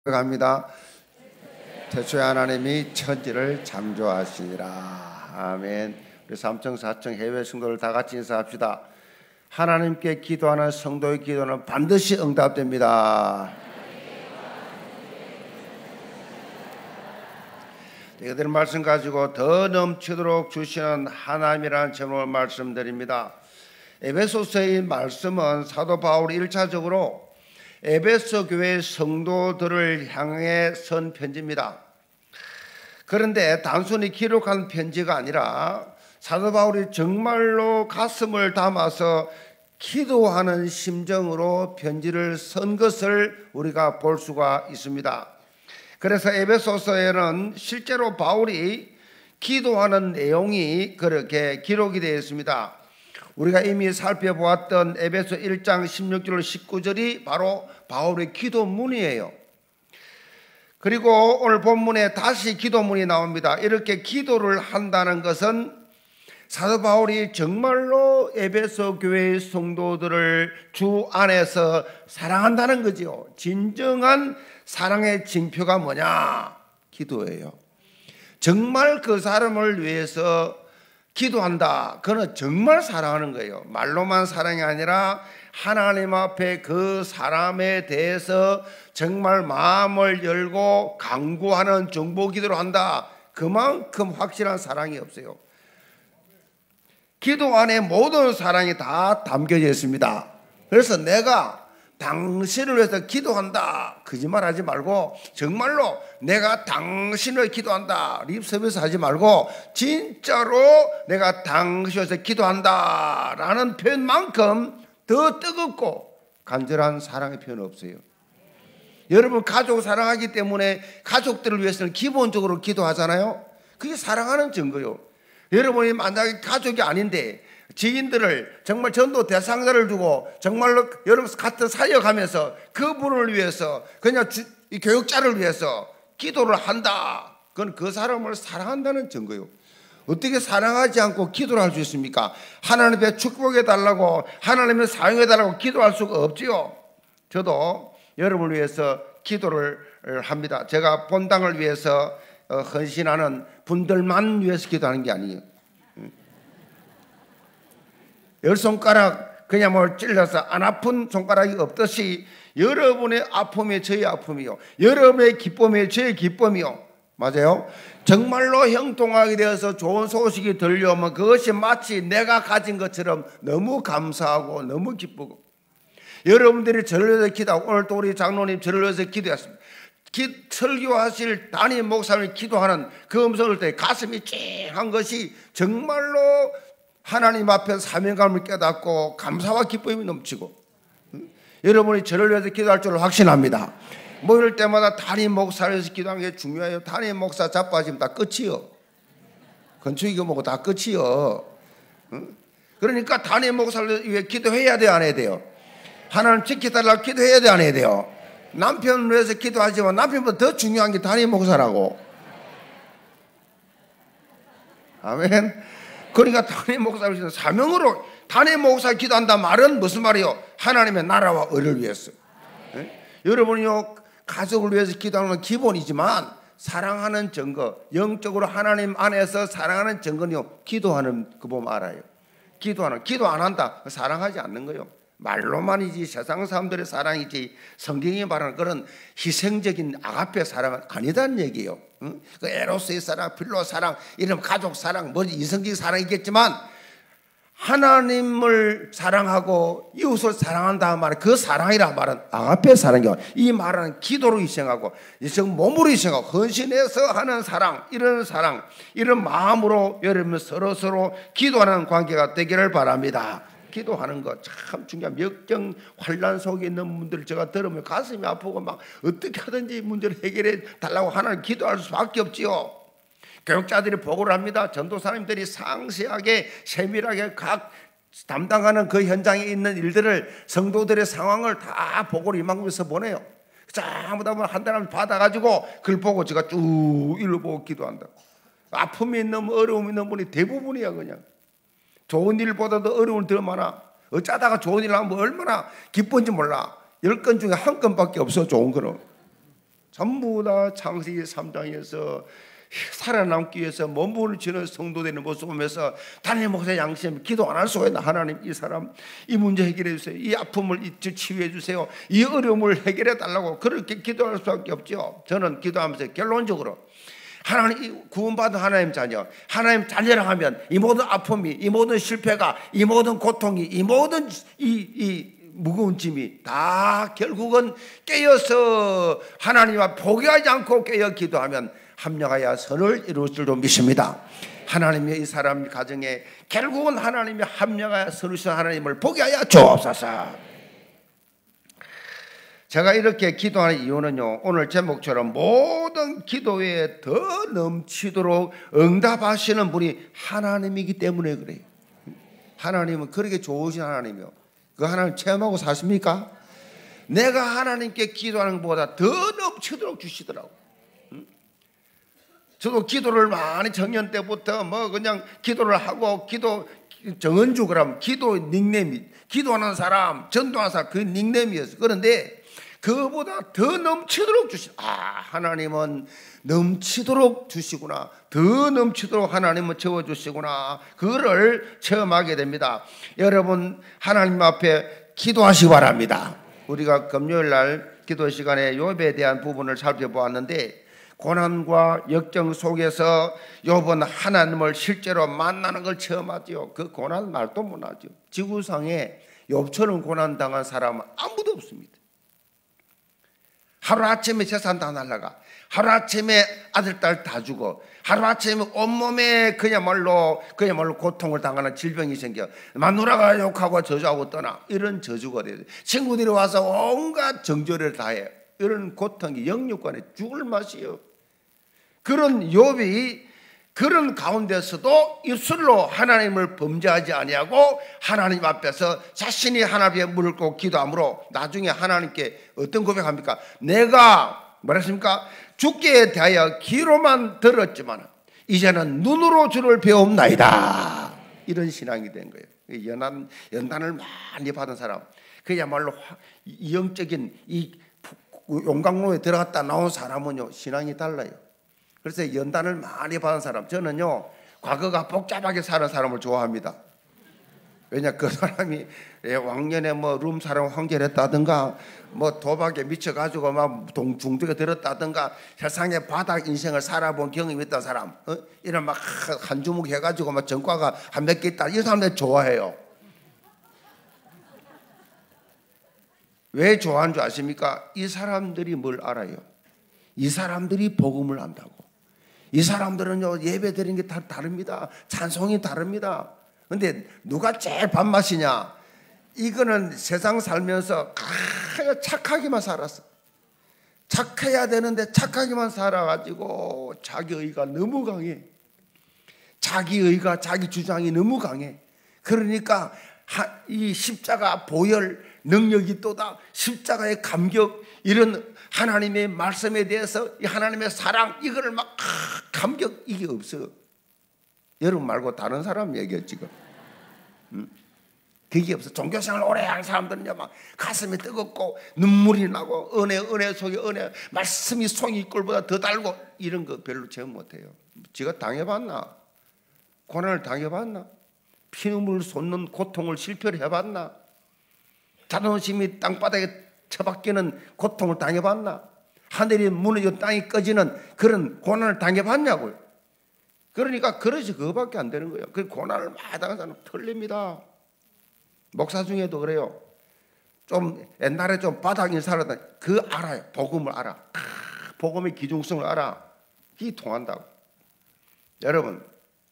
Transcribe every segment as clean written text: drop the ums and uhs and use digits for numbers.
합니다. 태초에 하나님이 천지를 창조하시니라. 아멘. 우리 3층 4층 해외 성도들 다 같이 인사합시다. 하나님께 기도하는 성도의 기도는 반드시 응답됩니다. 이들 말씀 가지고 더 넘치도록 주시는 하나님이라는 제목을 말씀드립니다. 에베소서의 말씀은 사도 바울이 1차적으로 에베소 교회 성도들을 향해 쓴 편지입니다. 그런데 단순히 기록한 편지가 아니라 사도 바울이 정말로 가슴을 담아서 기도하는 심정으로 편지를 쓴 것을 우리가 볼 수가 있습니다. 그래서 에베소서에는 실제로 바울이 기도하는 내용이 그렇게 기록이 되어 있습니다. 우리가 이미 살펴보았던 에베소 1장 16절 19절이 바로 바울의 기도문이에요. 그리고 오늘 본문에 다시 기도문이 나옵니다. 이렇게 기도를 한다는 것은 사도 바울이 정말로 에베소 교회의 성도들을 주 안에서 사랑한다는 거죠. 진정한 사랑의 징표가 뭐냐? 기도예요. 정말 그 사람을 위해서 기도한다. 그는 정말 사랑하는 거예요. 말로만 사랑이 아니라 하나님 앞에 그 사람에 대해서 정말 마음을 열고 간구하는 정보 기도를 한다. 그만큼 확실한 사랑이 없어요. 기도 안에 모든 사랑이 다 담겨져 있습니다. 그래서 내가 당신을 위해서 기도한다. 거짓말하지 말고 정말로 내가 당신을 기도한다. 립서비스 하지 말고 진짜로 내가 당신을 위해서 기도한다 라는 표현만큼 더 뜨겁고 간절한 사랑의 표현은 없어요. 여러분 가족을 사랑하기 때문에 가족들을 위해서는 기본적으로 기도하잖아요. 그게 사랑하는 증거요. 여러분이 만약에 가족이 아닌데 지인들을 정말 전도 대상자를 두고 정말로 여러분 같은 사역하면서 그분을 위해서 그냥 교육자를 위해서 기도를 한다. 그건 그 사람을 사랑한다는 증거요. 어떻게 사랑하지 않고 기도를 할 수 있습니까? 하나님의 축복해 달라고 하나님의 사용해 달라고 기도할 수가 없지요. 저도 여러분을 위해서 기도를 합니다. 제가 본당을 위해서 헌신하는 분들만 위해서 기도하는 게 아니에요. 열 손가락 그냥 뭘 찔러서 안 아픈 손가락이 없듯이 여러분의 아픔이 저의 아픔이요, 여러분의 기쁨이 저의 기쁨이요. 맞아요? 정말로 형통하게 되어서 좋은 소식이 들려오면 그것이 마치 내가 가진 것처럼 너무 감사하고 너무 기쁘고, 여러분들이 저를 위해서 기도하고 오늘 또 우리 장로님 저를 위해서 기도했습니다. 설교하실 담임 목사님이 기도하는 그 음성을 때 가슴이 찡한 것이 정말로 하나님 앞에 사명감을 깨닫고 감사와 기쁨이 넘치고, 여러분이 저를 위해서 기도할 줄 확신합니다. 뭐 이럴 때마다 담임 목사를 위해서 기도하는 게 중요해요. 담임 목사 자빠지면 다 끝이요. 건축이고 뭐고 다 끝이요. 그러니까 담임 목사를 위해 기도해야 돼요, 안 해야 돼요? 하나님 지켜달라고 기도해야 돼요, 안 해야 돼요? 남편을 위해서 기도하지만 남편보다 더 중요한 게 담임 목사라고. 아멘. 그러니까 담임 목사를 위해서 사명으로 담임 목사 기도한다 말은 무슨 말이요? 하나님의 나라와 의를 위해서. 여러분이요 가족을 위해서 기도하는 건 기본이지만 사랑하는 증거, 영적으로 하나님 안에서 사랑하는 증거는요 기도하는 그 보면 알아요. 기도 안 한다 사랑하지 않는 거예요. 말로만이지 세상 사람들의 사랑이지 성경이 말하는 그런 희생적인 아가페 사랑은 아니다는 얘기예요. 그 에로스의 사랑, 필로 사랑, 이런 가족 사랑, 뭐 이성적인 사랑이겠지만 하나님을 사랑하고 이웃을 사랑한다 말은 그 사랑이라 말은 아가페 사랑이요. 이 말은 기도로 희생하고 몸으로 희생하고 헌신해서 하는 사랑, 이런 마음으로 여러분 서로 기도하는 관계가 되기를 바랍니다. 기도하는 거 참 중요한 역경 환란 속에 있는 분들 제가 들으면 가슴이 아프고 막 어떻게 하든지 문제를 해결해 달라고 하나님 기도할 수밖에 없지요. 교육자들이 보고를 합니다. 전도사님들이 상세하게 세밀하게 각 담당하는 그 현장에 있는 일들을 성도들의 상황을 다 보고를 이만큼에서 보내요. 전부 다 한 사람 받아가지고 그걸 보고 제가 쭉 일로 보고 기도한다. 아픔이 있는 어려움이 있는 분이 대부분이야. 그냥 좋은 일보다도 어려운 더 많아. 어쩌다가 좋은 일 하면 얼마나 기쁜지 몰라. 10건 중에 한 건밖에 없어. 좋은 거는 전부 다 창세기 3장에서 살아남기 위해서 몸부림을 치는 성도되는 모습 보면서 담임 목사 양심 기도 안 할 수가 있나? 하나님, 이 사람 이 문제 해결해 주세요. 이 아픔을 치유해 주세요. 이 어려움을 해결해 달라고 그렇게 기도할 수밖에 없죠. 저는 기도하면서 결론적으로 하나님, 구원받은 하나님 자녀, 하나님 자녀라 하면 이 모든 아픔이, 이 모든 실패가, 이 모든 고통이, 이 모든 이 무거운 짐이 다 결국은 깨어서 하나님과 포기하지 않고 깨어 기도하면 합력하여 선을 이룰 줄로 믿습니다. 하나님의 이 사람 가정에 결국은 하나님이 합력하여 선을 이루신 하나님을 포기하여 주옵소서. 제가 이렇게 기도하는 이유는요, 오늘 제목처럼 모든 기도에 더 넘치도록 응답하시는 분이 하나님이기 때문에 그래요. 하나님은 그렇게 좋으신 하나님이요. 그 하나님 체험하고 사십니까? 내가 하나님께 기도하는 것보다 더 넘치도록 주시더라고. 저도 기도를 많이 청년 때부터 그냥 기도를 하고 기도 정은주 그러면 기도 닉네임이 기도하는 사람, 전도하는 사람 그 닉네임이었어요. 그런데 그보다 더 넘치도록 하나님은 넘치도록 주시구나. 더 넘치도록 하나님은 채워주시구나. 그거를 체험하게 됩니다. 여러분, 하나님 앞에 기도하시기 바랍니다. 우리가 금요일 날 기도 시간에 욥에 대한 부분을 살펴보았는데, 고난과 역경 속에서 욥은 하나님을 실제로 만나는 걸 체험하죠. 그 고난 말도 못하죠. 지구상에 욥처럼 고난 당한 사람은 아무도 없습니다. 하루아침에 재산 다 날라가, 하루아침에 아들 딸 다 죽어, 하루아침에 온몸에 그야말로 고통을 당하는 질병이 생겨 마누라가 욕하고 저주하고 떠나, 이런 저주가 돼요. 친구들이 와서 온갖 정죄를 다해. 이런 고통이 영육간에 죽을 맛이에요. 그런 욥이 그런 가운데서도 입술로 하나님을 범죄하지 아니하고 하나님 앞에서 자신이 하나님의 무릎 꿇고 기도함으로 나중에 하나님께 어떤 고백합니까? 내가 뭐랬습니까? 죽기에 대하여 귀로만 들었지만 이제는 눈으로 주를 배움나이다. 이런 신앙이 된 거예요. 연단을 많이 받은 사람, 그야말로 영적인 이 용광로에 들어갔다 나온 사람은요, 신앙이 달라요. 그래서 연단을 많이 받은 사람, 저는요 과거가 복잡하게 사는 사람을 좋아합니다. 왜냐, 그 사람이 왕년에 룸 사람 황절했다든가 도박에 미쳐가지고 중독에 들었다든가 세상에 바닥 인생을 살아본 경험이 있던 사람, 이런 한 주먹 해가지고 전과가 한 몇 개 있다, 이 사람들 좋아해요. 왜 좋아하는 줄 아십니까? 이 사람들이 뭘 알아요? 이 사람들이 복음을 안다고. 이 사람들은요 예배 드리는 게 다 다릅니다. 찬송이 다릅니다. 근데 누가 제일 밥맛이냐? 이거는 세상 살면서 착하게만 살았어. 착해야 되는데 착하게만 살아가지고 자기의가 너무 강해. 자기의가, 자기 주장이 너무 강해. 그러니까 이 십자가 보혈 능력이 또다, 십자가의 감격, 이런 하나님의 말씀에 대해서 이 하나님의 사랑, 이거를 감격, 이게 없어. 여러분 말고 다른 사람 얘기해 지금. 그게 없어. 종교생활 오래 한 사람들은요 가슴이 뜨겁고 눈물이 나고 은혜 속에 은혜, 말씀이 송이 꿀보다 더 달고, 이런 거 별로 체험 못해요. 지가 당해봤나? 고난을 당해봤나? 피눈물 솟는 고통을 실패를 해봤나? 자존심이 땅바닥에 처박히는 고통을 당해봤나? 하늘이 무너져 땅이 꺼지는 그런 고난을 당해봤냐고요. 그러니까 그러지 그거밖에 안 되는 거예요. 그 고난을 많이 당한 사람 틀립니다. 목사 중에도 그래요. 좀 옛날에 좀 바닥 인사를 하다 그 알아요. 복음을 알아. 복음의 기중성을 알아. 그게 통한다고. 여러분,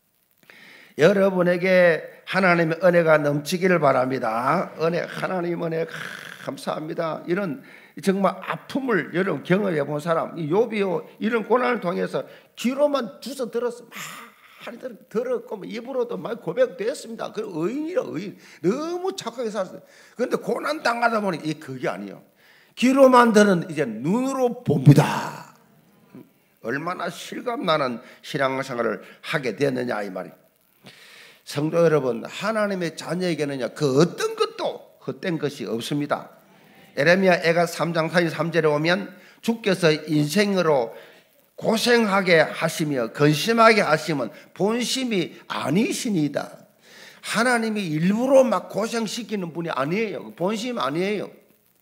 여러분에게 하나님의 은혜가 넘치기를 바랍니다. 하나님 은혜 감사합니다. 이런 정말 아픔을 여러분 경험해 본 사람, 이 욥이요 이런 고난을 통해서 귀로만 주워 들었어. 많이 들었고 입으로도 많이 고백됐습니다. 그 의인이라 의인, 너무 착하게 살았어요. 그런데 고난 당하다 보니 그게 아니에요. 귀로만 들은 이제 눈으로 봅니다. 얼마나 실감나는 신앙생활을 하게 되느냐 이 말이에요. 성도 여러분, 하나님의 자녀에게는요 그 어떤 것도 헛된 것이 없습니다. 에레미야 애가 3장 43절에 보면 주께서 인생으로 고생하게 하시며 근심하게 하시면 본심이 아니시니다. 하나님이 일부러 막 고생시키는 분이 아니에요. 본심 아니에요.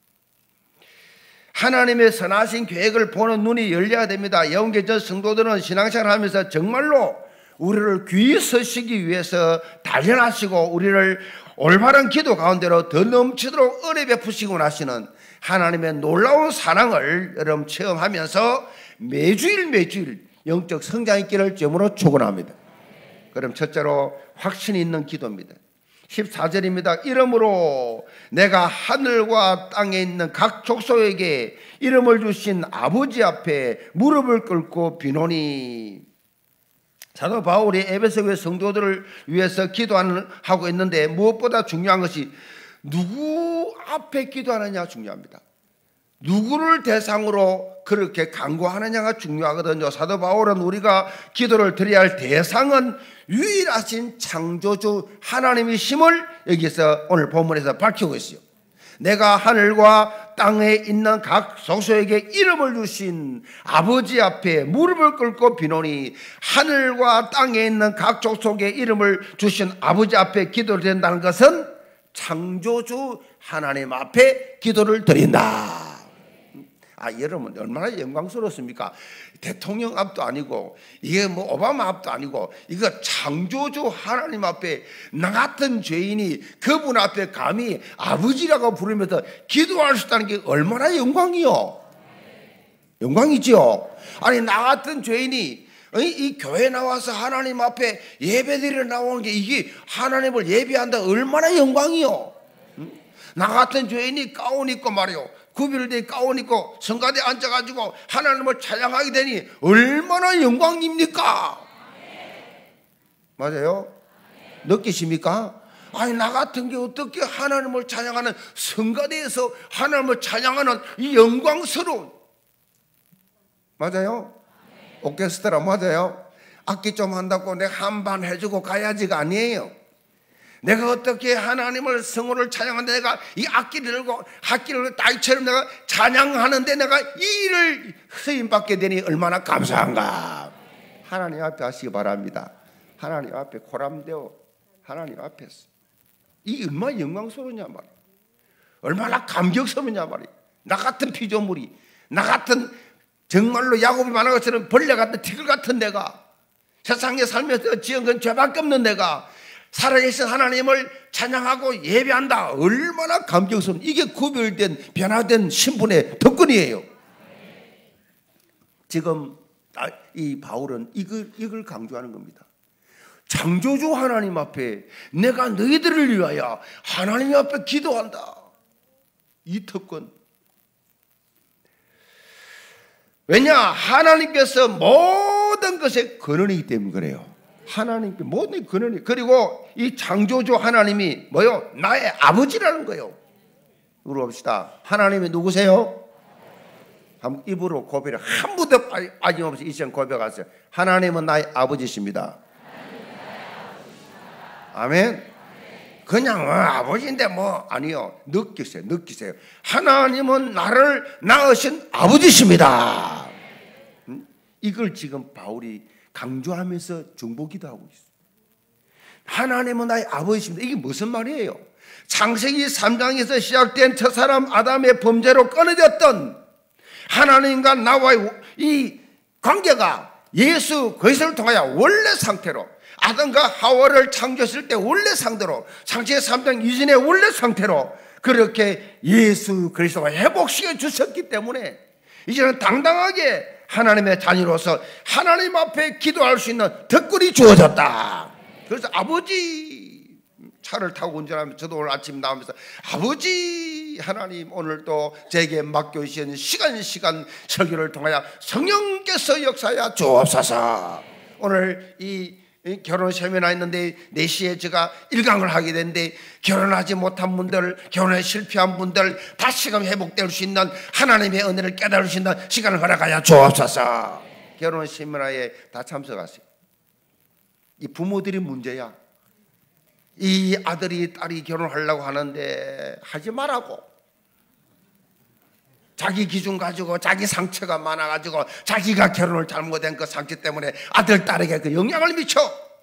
하나님의 선하신 계획을 보는 눈이 열려야 됩니다. 영계전 성도들은 신앙생활 하면서 정말로 우리를 귀히 쓰시기 위해서 단련하시고 우리를 올바른 기도 가운데로 더 넘치도록 은혜 베푸시고 나시는 하나님의 놀라운 사랑을 여러분 체험하면서 매주일 영적 성장 있기를 주님으로 축원합니다. 그럼 첫째로 확신이 있는 기도입니다. 14절입니다. 이름으로 내가 하늘과 땅에 있는 각 족속에게 이름을 주신 아버지 앞에 무릎을 꿇고 비노니. 사도 바울이 에베소 교회 성도들을 위해서 기도하고 있는데 무엇보다 중요한 것이 누구 앞에 기도하느냐 중요합니다. 누구를 대상으로 그렇게 간구하느냐가 중요하거든요. 사도 바울은 우리가 기도를 드려야 할 대상은 유일하신 창조주 하나님이심을 여기서 오늘 본문에서 밝히고 있어요. 내가 하늘과 땅에 있는 각 족속에게 이름을 주신 아버지 앞에 무릎을 꿇고 비노니. 하늘과 땅에 있는 각 족속에 이름을 주신 아버지 앞에 기도를 드린다는 것은 창조주 하나님 앞에 기도를 드린다. 여러분 얼마나 영광스럽습니까? 대통령 앞도 아니고 이게 뭐 오바마 앞도 아니고 이거 창조주 하나님 앞에 나 같은 죄인이 그분 앞에 감히 아버지라고 부르면서 기도할 수 있다는 게 얼마나 영광이요. 영광이지요. 아니 나 같은 죄인이 이 교회 나와서 하나님 앞에 예배드리러 나오는 게 이게 하나님을 예배한다 얼마나 영광이요. 나 같은 죄인이 가운 입고 말이요 구별된 가운 입고 성가대에 앉아가지고 하나님을 찬양하게 되니 얼마나 영광입니까? 맞아요? 느끼십니까? 아니 나 같은 게 어떻게 하나님을 찬양하는 성가대에서 하나님을 찬양하는 이 영광스러운, 맞아요? 오케스트라 맞아요? 악기 좀 한다고 내가 한 반 해주고 가야지가 아니에요. 내가 어떻게 하나님을 성호를 찬양하는데 내가 이 악기를 들고 악기를 따위처럼 내가 찬양하는데 내가 이 일을 쓰임받게 되니 얼마나 감사한가. 하나님 앞에 하시기 바랍니다. 하나님 앞에 고람되어 하나님 앞에서 이 얼마나 영광스러우냐 말이야. 얼마나 감격스럽냐 말이야. 나 같은 피조물이, 나 같은 정말로 야곱이 말한 것처럼 벌레 같은 티끌 같은 내가, 세상에 살면서 지은 건 죄밖에 없는 내가 살아계신 하나님을 찬양하고 예배한다. 얼마나 감격스러운, 이게 구별된 변화된 신분의 덕분이에요. 지금 이 바울은 이걸 강조하는 겁니다. 창조주 하나님 앞에 내가 너희들을 위하여 하나님 앞에 기도한다. 이 특권. 왜냐? 하나님께서 모든 것에 근원이기 때문에 그래요. 하나님께 모든 근원이. 그리고 이 창조주 하나님이 뭐요? 나의 아버지라는 거예요. 물어봅시다. 하나님이 누구세요? 한번 입으로 고백을 한 번도 빠짐없이 이 시간 고백하세요. 하나님은 나의 아버지십니다. 아멘. 그냥 아버지인데 뭐 아니요. 느끼세요. 하나님은 나를 낳으신 아버지십니다. 이걸 지금 바울이 강조하면서 중보기도 하고 있어요. 하나님은 나의 아버지십니다. 이게 무슨 말이에요? 창세기 3장에서 시작된 첫사람 아담의 범죄로 끊어졌던 하나님과 나와의 이 관계가 예수 그리스도를 통하여 원래 상태로, 아담과 하와를 창조했을 때 원래 상태로, 창세기 3장 이전의 원래 상태로 그렇게 예수 그리스도가 회복시켜 주셨기 때문에 이제는 당당하게 하나님의 자녀로서 하나님 앞에 기도할 수 있는 덕분이 주어졌다. 그래서 아버지, 차를 타고 운전하면서 저도 오늘 아침 나오면서 아버지 하나님 오늘도 제게 맡겨주신 시간 설교를 통하여 성령께서 역사하여 주옵소서. 오늘 이 결혼 세미나 있는데 4시에 제가 1강을 하게 됐는데 결혼하지 못한 분들, 결혼에 실패한 분들 다시금 회복될 수 있는 하나님의 은혜를 깨달을 수 있는 시간을 허락하여 주옵소서. 결혼 세미나에 다 참석하세요. 이 부모들이 문제야. 이 아들이 딸이 결혼하려고 하는데 하지 말라고. 자기 기준 가지고 자기 상처가 많아가지고 자기가 결혼을 잘못한 그 상처 때문에 아들, 딸에게 그 영향을 미쳐.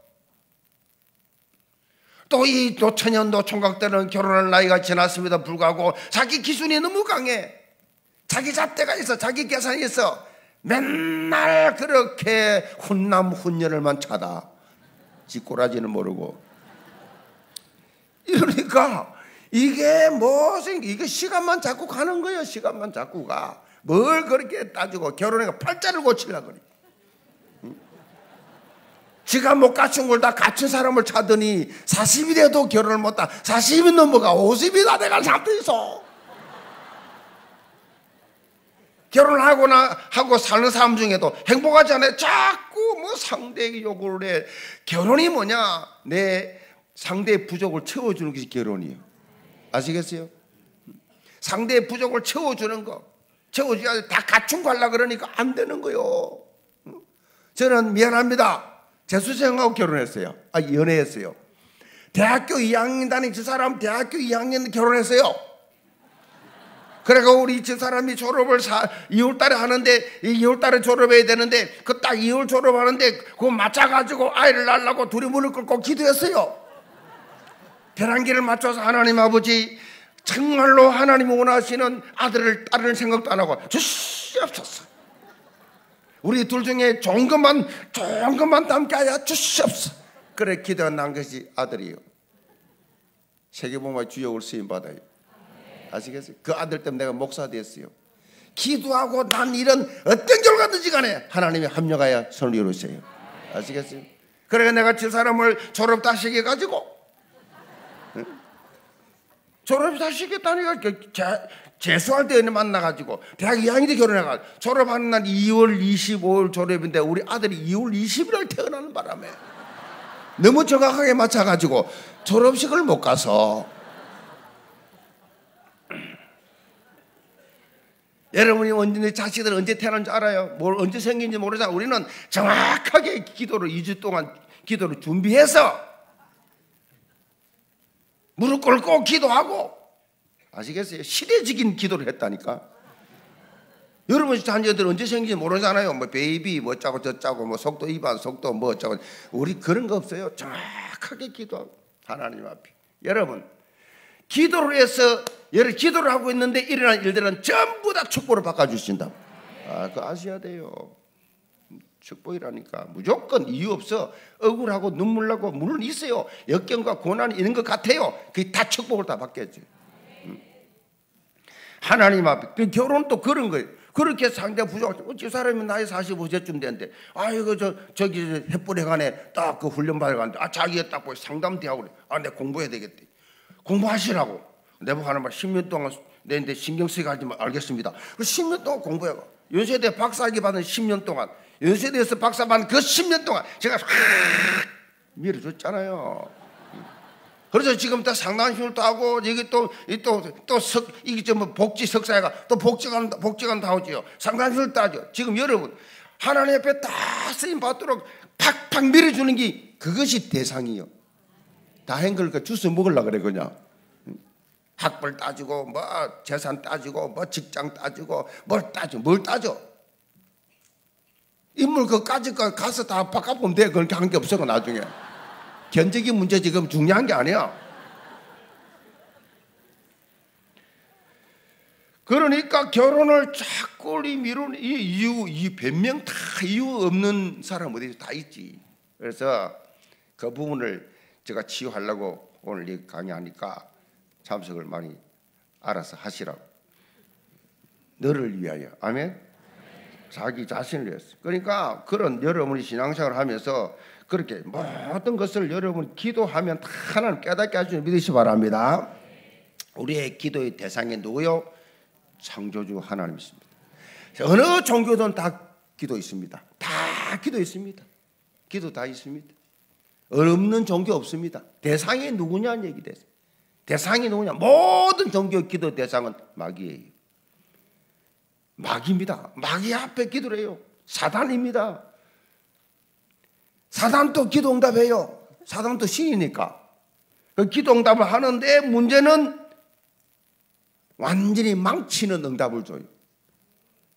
또 이 노처녀, 노총각들은 결혼할 나이가 지났음에도 불구하고 자기 기준이 너무 강해. 자기 잣대가 있어. 자기 계산이 있어. 맨날 그렇게 훈남 훈녀를만 찾아. 지 꼬라지는 모르고. 이러니까 이게 이게 시간만 자꾸 가는 거예요. 시간만 자꾸 가. 뭘 그렇게 따지고 결혼해가 팔자를 고치려고 그래. 지가 못 갖춘 걸 다 갖춘 사람을 찾더니 40이 돼도 결혼을 못하. 40이 넘어가 50이 다 돼간 사람도 있어. 결혼하거나 하고 사는 사람 중에도 행복하지 않아요. 자꾸 상대에게 요구를 해. 결혼이 뭐냐? 내 상대의 부족을 채워주는 것이 결혼이에요. 아시겠어요? 상대의 부족을 채워주는 거. 채워줘야 다 갖춘 거 하려고 그러니까 안 되는 거요. 저는 미안합니다. 재수생하고 결혼했어요. 연애했어요. 대학교 2학년 다닌 저 사람 대학교 2학년 결혼했어요. 그래가 우리 저 사람이 졸업을 2월 달에 하는데 2월 달에 졸업해야 되는데 그 딱 2월 졸업하는데 그거 맞춰가지고 아이를 낳으려고 둘이 무릎 꿇고 기도했어요. 벼랑기를 맞춰서 하나님 아버지 정말로 하나님이 원하시는 아들을 딸을 생각도 안 하고 주시옵소서. 우리 둘 중에 좋은 것만 담게 하여 주시옵소서. 그래 기도가 난 것이 아들이에요. 세계복음화 주역을 쓰임받아요. 아시겠어요? 그 아들 때문에 내가 목사 됐어요. 기도하고 난 일은 어떤 결과든지 간에 하나님이 합력하여 선을 이루세요. 아시겠어요? 그래 내가 저 사람을 졸업 다 시켜가지고 졸업 다 시켰다니까 재수할 때 만나가지고 대학 2학년 때 결혼해가지고 졸업하는 날 2월 25일 졸업인데 우리 아들이 2월 20일 태어나는 바람에 너무 정확하게 맞춰가지고 졸업식을 못 가서 여러분이 언제 자식들 언제 태어난지 알아요? 뭘 언제 생긴지 모르잖아. 우리는 정확하게 기도를 2주 동안 기도를 준비해서 무릎 꿇고 기도하고 아시겠어요? 시대적인 기도를 했다니까. 여러분 자녀들 언제 생긴지 모르잖아요. 베이비 어쩌고 저쩌고 속도 위반 속도 어쩌고 우리 그런 거 없어요. 정확하게 기도하고 하나님 앞에. 여러분 기도를 해서 기도를 하고 있는데 일어난 일들은 전부 다 축복으로 바꿔주신다. 그거 아셔야 돼요. 축복이라니까. 무조건 이유 없어. 억울하고 눈물 나고 물론 있어요. 역경과 고난이 있는 것 같아요. 그게 다 축복을 다 받겠죠. 하나님 앞에. 그 결혼도 그런 거예요. 그렇게 상대가 부족하죠. 저 사람이 나이 45세쯤 됐는데 아이고 저기 햇불에간에 딱 그 훈련 받아가는데 자기가 딱 보고 상담대하고 그래. 내 공부해야 되겠대. 공부하시라고. 내가 하는 말 10년 동안 내는데 신경 쓰게 하지 마. 알겠습니다. 그 10년 동안 공부해봐. 연세대 박사학위 받은 10년 동안 연세대에서 박사 받은 그 10년 동안 제가 밀어줬잖아요. 그래서 지금 또 상담실도 하고 여기 이게 좀 복지 석사가 또 복지관 다 오지요. 상담실도 하죠. 지금 여러분 하나님 앞에 다 쓰임 받도록 팍팍 밀어주는 게 그것이 대상이요. 다 한 걸 주스 먹으려고 그래 그냥. 학벌 따지고 재산 따지고 직장 따지고 뭘 따져. 인물 그까지 가서 다 바꿔보면 돼. 그렇게 한 게 없어 나중에. 견적인 문제 지금 중요한 게 아니야. 그러니까 결혼을 자꾸 미루는 이 변명 다 이유 없는 사람 어디 다 있지. 그래서 그 부분을 제가 치유하려고 오늘 이 강의하니까 참석을 많이 알아서 하시라고. 너를 위하여. 아멘. 자기 자신을 위해서. 그러니까 그런 여러분이 신앙생활을 하면서 그렇게 모든 것을 여러분 기도하면 다 하나님 깨닫게 하시는 믿으시 바랍니다. 우리의 기도의 대상이 누구요? 창조주 하나님이십니다. 어느 종교든 다 기도 있습니다. 다 기도 있습니다. 기도 다 있습니다. 없는 종교 없습니다. 대상이 누구냐는 얘기 됐어요. 대상이 누구냐? 모든 종교 기도 대상은 마귀예요. 마귀입니다. 마귀 앞에 기도를 해요. 사단입니다. 사단도 기도 응답해요. 사단도 신이니까. 그 기도 응답을 하는데 문제는 완전히 망치는 응답을 줘요.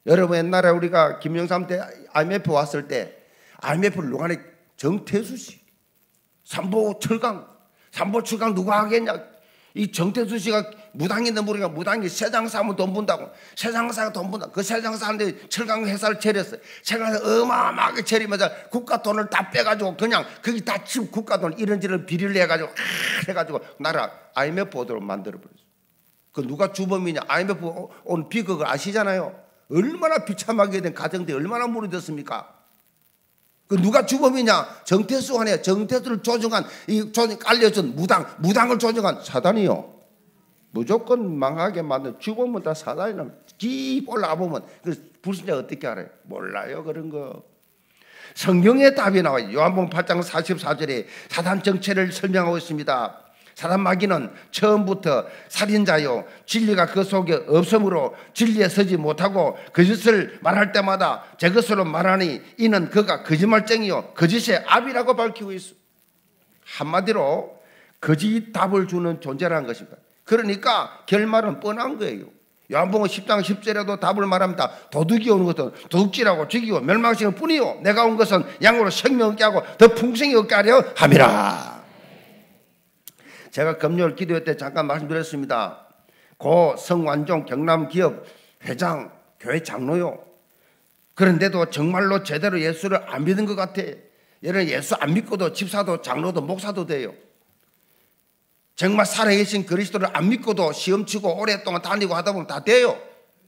여러분 옛날에 우리가 김영삼 때 IMF 왔을 때 IMF를 누가 하냐? 정태수 씨. 삼보 철강 누가 하겠냐? 이 정태수 씨가 무당인데 모르니까 무당이 세장사 하면 돈 번다고. 세장사가 돈 번다. 그 세장사한테 철강 회사를 차렸어요. 철강회사 어마어마하게 차리면서 국가 돈을 다 빼가지고 그냥 거기 다 치고 국가 돈 이런저런 비리를 해가지고 해가지고 나라 IMF 오도록 만들어버렸어요. 그 누가 주범이냐? IMF 온 비극을 아시잖아요. 얼마나 비참하게 된 가정들이 얼마나 무너졌습니까? 그 누가 주범이냐? 정태수 하네. 정태수를 조종한 알려준 무당을 조종한 사단이요. 무조건 망하게 만든 주범은 다 사단이라면 깊 올라가 보면 그 불신자 어떻게 알아요? 몰라요 그런 거. 성경에 답이 나와요. 요한복음 8장 44절에 사단 정체를 설명하고 있습니다. 사단 마귀는 처음부터 살인자요 진리가 그 속에 없으므로 진리에 서지 못하고 거짓을 말할 때마다 제 것으로 말하니 이는 그가 거짓말쟁이요 거짓의 압이라고 밝히고 있어. 한마디로 거짓 답을 주는 존재라는 것입니다. 그러니까 결말은 뻔한 거예요. 요한복음 10장 10절에도 답을 말합니다. 도둑이 오는 것은 도둑질하고 죽이고 멸망시킬 뿐이요 내가 온 것은 양으로 생명 얻게 하고 더 풍성히 얻게 하려 함이라. 제가 금요일 기도회 때 잠깐 말씀드렸습니다. 고 성완종 경남기업 회장 교회 장로요. 그런데도 정말로 제대로 예수를 안 믿은 것 같아. 여러분 예수 안 믿고도 집사도 장로도 목사도 돼요. 정말 살아계신 그리스도를 안 믿고도 시험치고 오랫동안 다니고 하다 보면 다 돼요.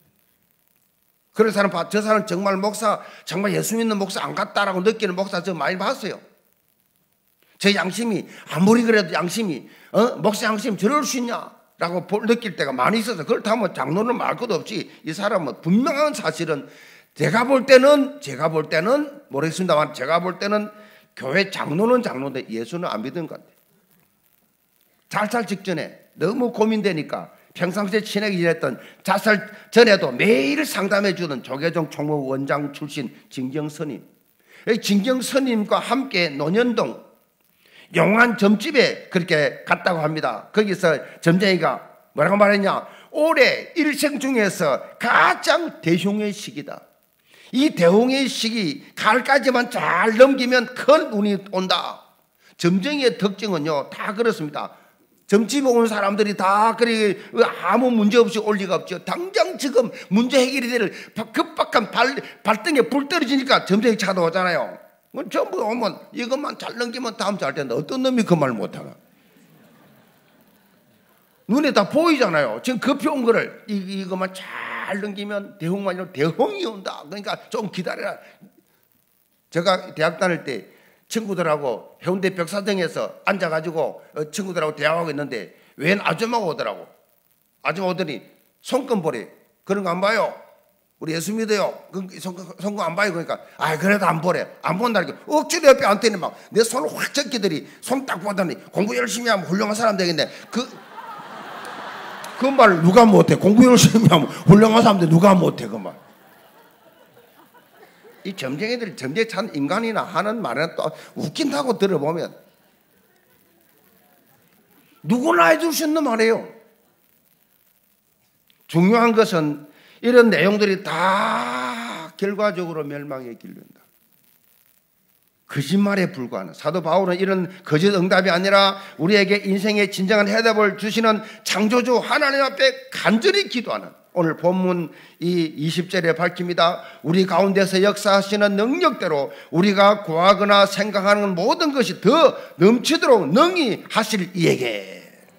그런 사람 봐. 저 사람 정말 목사, 정말 예수 믿는 목사 안 같다라고 느끼는 목사 저 많이 봤어요. 제 양심이 아무리 그래도 양심이 목사 양심 저럴 수 있냐라고 느낄 때가 많이 있어서 그렇다면 장로는 말 것도 없지. 이 사람은 분명한 사실은 제가 볼 때는 모르겠습니다만 제가 볼 때는 교회 장로는 장로인데 예수는 안 믿은 것 같아요. 자살 직전에 너무 고민되니까 평상시에 친하게 지냈던 자살 전에도 매일 상담해 주는 조계종 총무 원장 출신 진경스님. 진경스님과 함께 논현동 용한 점집에 그렇게 갔다고 합니다. 거기서 점쟁이가 뭐라고 말했냐? 올해 일생 중에서 가장 대홍의 시기다. 이 대홍의 시기 가을까지만 잘 넘기면 큰 운이 온다. 점쟁이의 특징은요 다 그렇습니다. 점집에 오는 사람들이 다 그래 아무 문제 없이 올 리가 없죠. 당장 지금 문제 해결이 될 급박한 발등에 불 떨어지니까 점쟁이 찾아오잖아요. 전부 오면 이것만 잘 넘기면 다음 잘 된다. 어떤 놈이 그 말 못하나? 눈에 다 보이잖아요. 지금 급히 온 거를 이것만 잘 넘기면 대홍만 이런 대홍이 온다. 그러니까 좀 기다려라. 제가 대학 다닐 때 친구들하고 해운대 벽사등에서 앉아가지고 친구들하고 대화하고 있는데 웬 아줌마가 오더라고. 아줌마 오더니 손금보리 그런 거 안 봐요. 우리 예수 믿어요. 성경 안 봐요. 그러니까 그래도 안 보래. 안 본다니까 억지로 옆에 앉더니 막 내 손을 확 젖기들이 손 딱 보더니 공부 열심히 하면 훌륭한 사람 되겠네. 그 말 누가 못해. 공부 열심히 하면 훌륭한 사람들 누가 못해. 그 말. 이 점쟁이들이 점쟁이 찬 인간이나 하는 말은 또 웃긴다고 들어보면 누구나 해줄 수 있는 말이에요. 중요한 것은 이런 내용들이 다 결과적으로 멸망에 길른다. 거짓말에 불과하는 사도 바울은 이런 거짓 응답이 아니라 우리에게 인생의 진정한 해답을 주시는 창조주 하나님 앞에 간절히 기도하는 오늘 본문 이 20절에 밝힙니다. 우리 가운데서 역사하시는 능력대로 우리가 구하거나 생각하는 모든 것이 더 넘치도록 능히 하실 이에게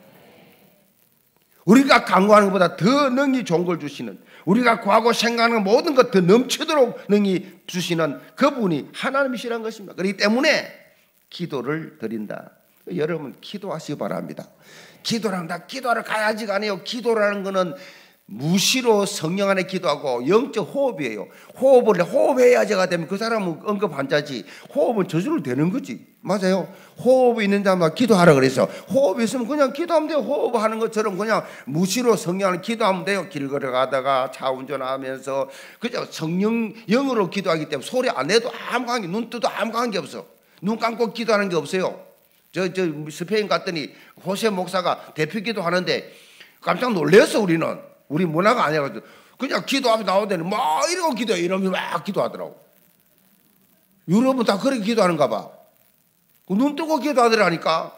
우리가 간구하는 것보다 더 능히 좋은 걸 주시는 우리가 구하고 생각하는 모든 것 더 넘치도록 능히 주시는 그분이 하나님이시라는 것입니다. 그렇기 때문에 기도를 드린다. 여러분 기도하시기 바랍니다. 기도랑 다 기도하러 가야지가 아니에요. 기도라는 것은 무시로 성령 안에 기도하고 영적 호흡이에요. 호흡해야지가 되면 그 사람은 응급 환자지. 호흡은 저절로 되는 거지. 맞아요. 호흡이 있는 자만 기도하라 그래서 호흡이 있으면 그냥 기도하면 돼요. 호흡하는 것처럼 그냥 무시로 성령 안에 기도하면 돼요. 길 걸어가다가 차 운전하면서 그저 성령 영으로 기도하기 때문에 소리 안 내도 아무 관계, 눈 뜨도 아무 관계 없어. 눈 감고 기도하는 게 없어요. 저 스페인 갔더니 호세 목사가 대표 기도하는데 깜짝 놀랐어. 우리 문화가 아니라서 그냥 기도 앞에 나오더니 막 이러고 기도해. 이러면 막 기도하더라고. 여러분 다 그렇게 기도하는가 봐. 눈 뜨고 기도하더라니까.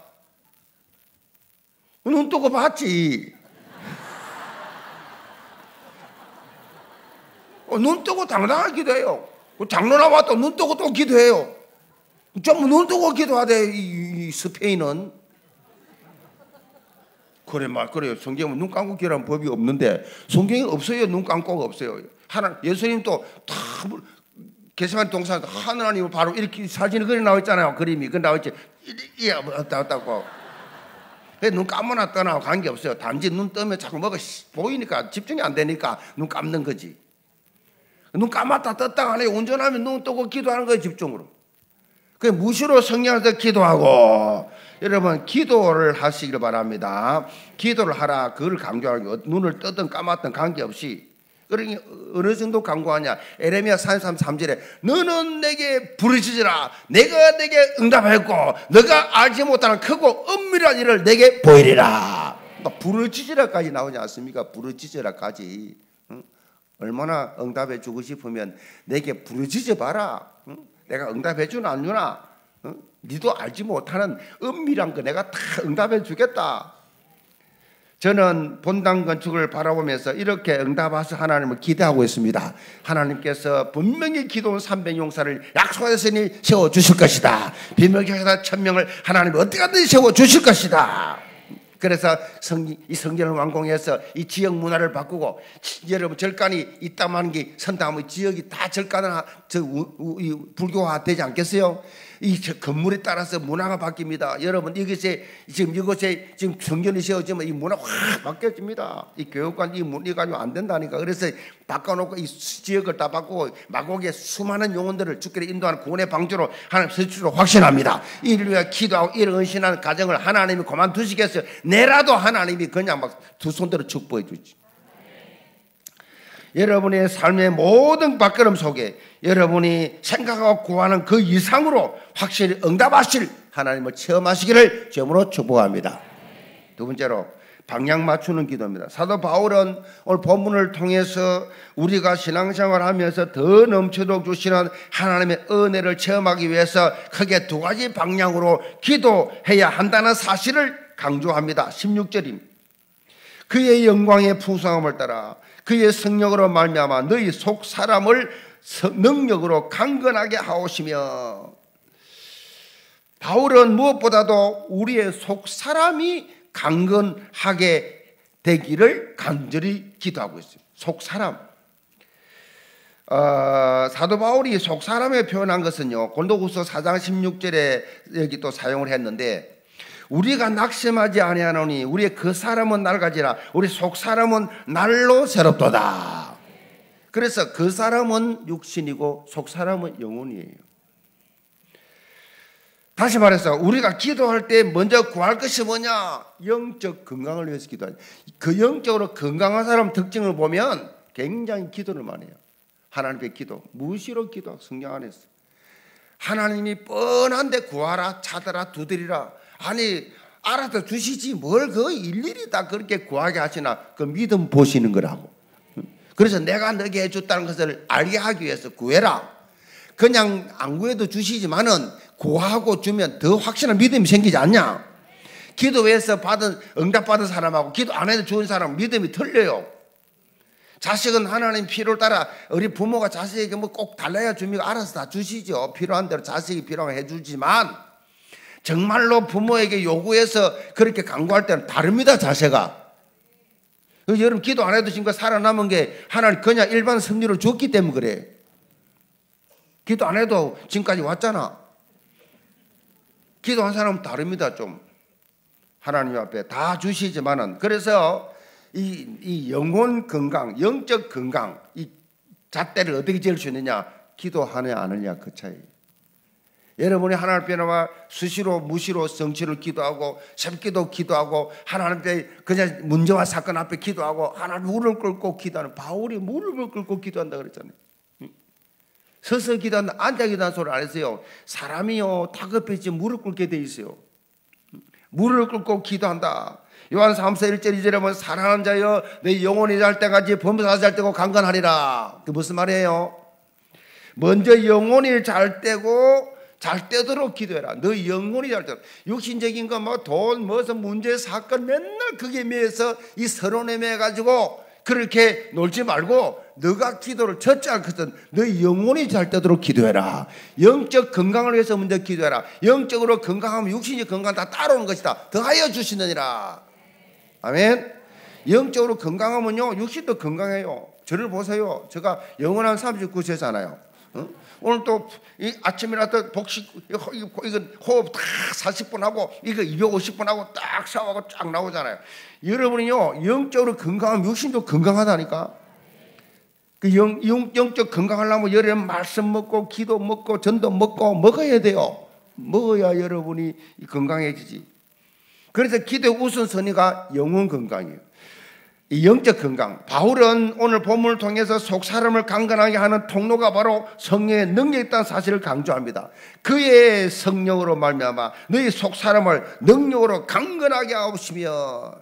눈 뜨고 봤지. 눈 뜨고 당당하게 기도해요. 장로나 와도 눈 뜨고 또 기도해요. 전부 눈 뜨고 기도하대. 이 스페인은. 그래요. 성경은 눈 감고 기도하는 법이 없는데 성경에 없어요. 눈 감고가 없어요. 예수님도 다 게세마네 동산 하나님을 바로 이렇게 사진이 그리 나와 있잖아요. 그림이 그 나와 있지. 왔다고. 눈 감거나 떠나 관계 없어요. 단지 눈 뜨면 자꾸 뭐가 보이니까 집중이 안 되니까 눈 감는 거지. 눈 감았다 떴다 하네. 운전하면 눈 뜨고 기도하는 거예요. 집중으로. 그 무시로 성령한테 기도하고. 여러분 기도를 하시길 바랍니다. 기도를 하라. 그걸 강조하고 눈을 뜨든 감았든 관계없이. 그러니 어느 정도 강구하냐. 에레미야 33, 3절에 너는 내게 부르짖으라. 내가 내게 응답하였고 너가 알지 못하는 크고 은밀한 일을 내게 보이리라. 그러니까 부르짖으라까지 나오지 않습니까? 부르짖으라까지. 응? 얼마나 응답해 주고 싶으면 내게 부르짖어 봐라. 응? 내가 응답해 주나 안 주나. 응? 니도 알지 못하는 은밀한 거 내가 다 응답해 주겠다. 저는 본당 건축을 바라보면서 이렇게 응답하셔서 하나님을 기대하고 있습니다. 하나님께서 분명히 기도원 300용사를 약속하셨으니 세워주실 것이다. 비밀교사 1000명을 하나님이 어떻게든 세워주실 것이다. 그래서 이 성전을 완공해서 이 지역 문화를 바꾸고 여러분 절간이 있다고 하는 게 선담의 지역이 다 절간화 불교화 되지 않겠어요? 이 건물에 따라서 문화가 바뀝니다. 여러분 이것에 지금 성전이 세워지면 이 문화 확 바뀌어집니다. 이 교육관 이 가지고 안 된다니까. 그래서 바꿔놓고 이 지역을 다 바꾸고 마곡의 수많은 영혼들을 주께로 인도하는 구원의 방주로 하나님 서주로 확신합니다. 이를 위해 기도하고 이를 헌신하는 가정을 하나님이 그만두시겠어요? 내라도 하나님이 그냥 막 두 손들어 축복해 주지. 여러분의 삶의 모든 발걸음 속에 여러분이 생각하고 구하는 그 이상으로 확실히 응답하실 하나님을 체험하시기를 주님으로 축복합니다. 두 번째로 방향 맞추는 기도입니다. 사도 바울은 오늘 본문을 통해서 우리가 신앙생활을 하면서 더 넘치도록 주시는 하나님의 은혜를 체험하기 위해서 크게 두 가지 방향으로 기도해야 한다는 사실을 강조합니다. 16절입니다. 그의 영광의 풍성함을 따라 그의 성령으로 말미암아 너희 속 사람을 능력으로 강건하게 하오시며. 바울은 무엇보다도 우리의 속 사람이 강건하게 되기를 간절히 기도하고 있어요. 속 사람. 사도 바울이 속 사람에 표현한 것은요, 고린도후서 4장 16절에 여기 또 사용을 했는데, 우리가 낙심하지 아니하노니 우리의 그 사람은 낡아지라 우리 속 사람은 날로 새롭도다. 그래서 그 사람은 육신이고 속 사람은 영혼이에요. 다시 말해서 우리가 기도할 때 먼저 구할 것이 뭐냐? 영적 건강을 위해서 기도하죠. 그 영적으로 건강한 사람 특징을 보면 굉장히 기도를 많이 해요. 하나님께 기도, 무시로 기도, 성경 안에서 하나님이 뻔한데 구하라, 찾아라, 두드리라. 아니 알아서 주시지 뭘 그 일일이 다 그렇게 구하게 하시나. 그 믿음 보시는 거라고. 그래서 내가 너게 해줬다는 것을 알게 하기 위해서 구해라. 그냥 안 구해도 주시지만은 구하고 주면 더 확실한 믿음이 생기지 않냐. 기도해서 응답받은 사람하고 기도 안 해도 좋은 사람은 믿음이 틀려요. 자식은 하나님 필요를 따라 우리 부모가 자식에게 뭐 꼭 달라야 줍니까? 알아서 다 주시죠. 필요한 대로 자식이 필요하면 해주지만 정말로 부모에게 요구해서 그렇게 강구할 때는 다릅니다. 자세가. 여러분 기도 안 해도 지금까지 살아남은 게 하나님 그냥 일반 승리를 줬기 때문에 그래. 기도 안 해도 지금까지 왔잖아. 기도한 사람은 다릅니다. 좀 하나님 앞에 다 주시지만은. 그래서 이 영혼 건강, 영적 건강, 이 잣대를 어떻게 지을 수 있느냐? 기도하느냐 안 하느냐 그 차이. 여러분이 하나님 앞에 나와 수시로 무시로 성취를 기도하고 새벽기도 기도하고 하나님 앞에 그냥 문제와 사건 앞에 기도하고 하나님 무릎을 꿇고 기도하는. 바울이 무릎을 꿇고 기도한다 그랬잖아요. 서서 기도한다, 앉아 기도하는 소리 안 했어요. 사람이요 다급해지 무릎 꿇게 돼 있어요. 무릎을 꿇고 기도한다. 요한 3서 1절 2절에 보면 사랑하는 자여 내 영혼이 잘 때까지 범사가 잘 되고 강건하리라. 그 무슨 말이에요? 먼저 영혼이 잘 되고 잘 되도록 기도해라. 너 영혼이 잘 되도록. 육신적인 거 뭐 돈 무슨 문제 사건 맨날 그게 매여서 이 서론에 매가지고 그렇게 놀지 말고 너가 기도를 첫째 할 것은 너 영혼이 잘 되도록 기도해라. 영적 건강을 위해서 먼저 기도해라. 영적으로 건강하면 육신이 건강 다 따라오는 것이다. 더하여 주시느니라. 아멘. 영적으로 건강하면요 육신도 건강해요. 저를 보세요. 제가 영원한 39세잖아요. 오늘 또 아침이라도 복식 이거 호흡 다 40분 하고 이거 250분 하고 딱 샤워하고 쫙 나오잖아요. 여러분이요 영적으로 건강하면 육신도 건강하다니까. 그 영적 건강하려면 여러분 말씀 먹고 기도 먹고 전도 먹고 먹어야 돼요. 먹어야 여러분이 건강해지지. 그래서 기도의 우선순위가 영혼 건강이에요. 이 영적 건강. 바울은 오늘 본문을 통해서 속사람을 강건하게 하는 통로가 바로 성령의 능력이 있다는 사실을 강조합니다. 그의 성령으로 말미암아 너희 속사람을 능력으로 강건하게 하옵시며,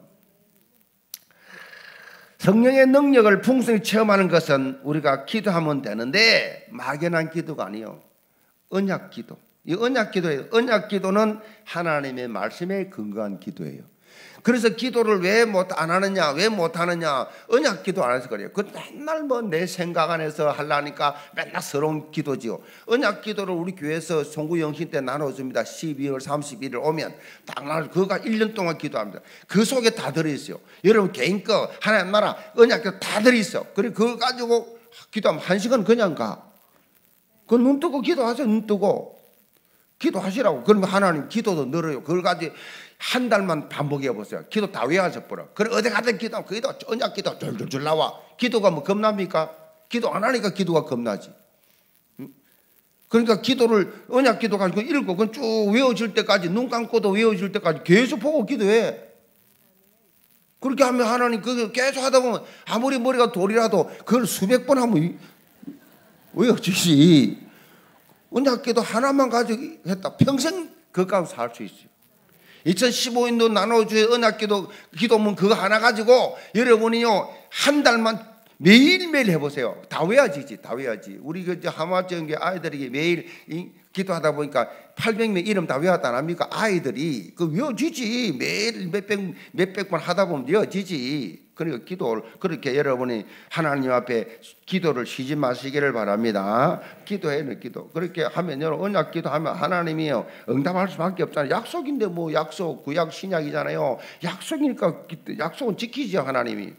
성령의 능력을 풍성히 체험하는 것은 우리가 기도하면 되는데 막연한 기도가 아니에요. 언약 기도. 이 언약 기도예요. 언약 기도는 하나님의 말씀에 근거한 기도예요. 그래서 기도를 왜 안 하느냐, 왜 못 하느냐, 언약 기도 안 해서 그래요. 그 맨날 뭐 내 생각 안에서 하려니까 맨날 서러운 기도지요. 언약 기도를 우리 교회에서 송구 영신 때 나눠줍니다. 12월 31일 오면 딱 나눠, 그거가 1년 동안 기도합니다. 그 속에 다 들어있어요. 여러분 개인 거, 하나님 나라, 언약 기도 다 들어있어. 그리고 그거 가지고 기도하면 1시간 그냥 가. 그 눈 뜨고 기도하세요. 눈 뜨고 기도하시라고. 그러면 하나님 기도도 늘어요. 그걸 가지고 한 달만 반복해 보세요. 기도 다 외워서 보라. 그래 어디 가든 기도하면 기도 언약 기도 줄줄 나와. 기도가 뭐 겁납니까? 기도 안 하니까 기도가 겁나지. 그러니까 기도를 언약 기도 가지고 읽고 그건 쭉 외워질 때까지, 눈 감고도 외워질 때까지 계속 보고 기도해. 그렇게 하면 하나님 그거 계속 하다 보면 아무리 머리가 돌이라도 그걸 수백 번 하면 외워지지. 언약 기도 하나만 가지고 했다. 평생 그 가운데 살 수 있어요. 2015년도 나눠주의 언약기도 기도문 그거 하나 가지고 여러분이요 한 달만 매일매일 해보세요. 다 외워지지. 다 외워지. 우리 그 하마지역의 아이들에게 매일 기도하다 보니까 800명 이름 다 외웠다 안 합니까? 아이들이 그 외워지지. 매일 몇백 번 하다 보면 외워지지. 그러니까 기도를 그렇게 여러분이 하나님 앞에 기도를 쉬지 마시기를 바랍니다. 기도해는 기도. 그렇게 하면 여러분 언약 기도하면 하나님이요 응답할 수밖에 없잖아요. 약속인데 뭐 약속 구약 신약이잖아요. 약속이니까 약속은 지키죠 하나님이.